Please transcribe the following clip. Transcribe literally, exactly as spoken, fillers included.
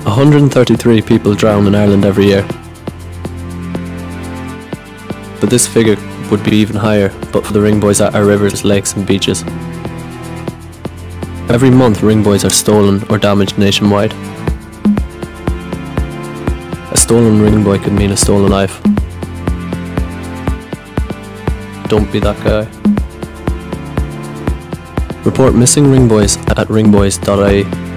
one hundred thirty-three people drown in Ireland every year. But this figure would be even higher but for the ringbuoys at our rivers, lakes and beaches. Every month ringbuoys are stolen or damaged nationwide. A stolen ringbuoy could mean a stolen life. Don't be that guy. Report missing ringbuoys at ringbuoys dot I E.